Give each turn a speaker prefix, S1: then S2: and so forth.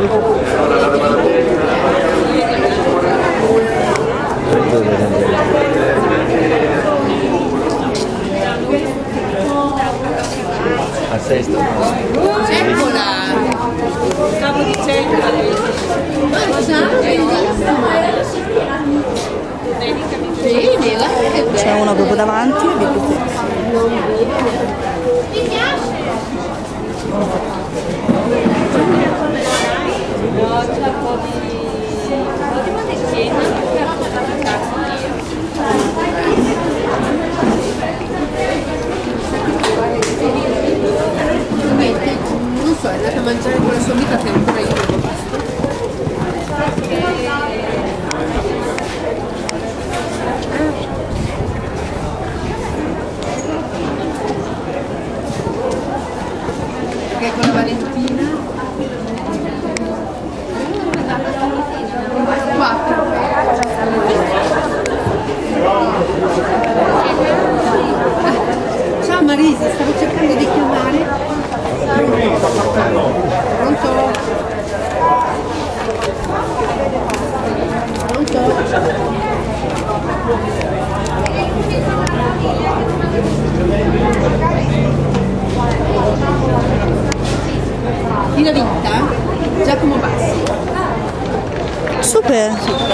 S1: A sesto.
S2: Eccola! Stavo dicendo
S3: c'è uno proprio davanti e
S2: non so, è andata a mangiare con la sua amica che ancora io non ho visto. Che con la Valentina 4. Ciao Marisa, stavo cercando di chiamare. Pronto? Pronto? Chi l'ha vinta? Giacomo Bassi.
S3: super.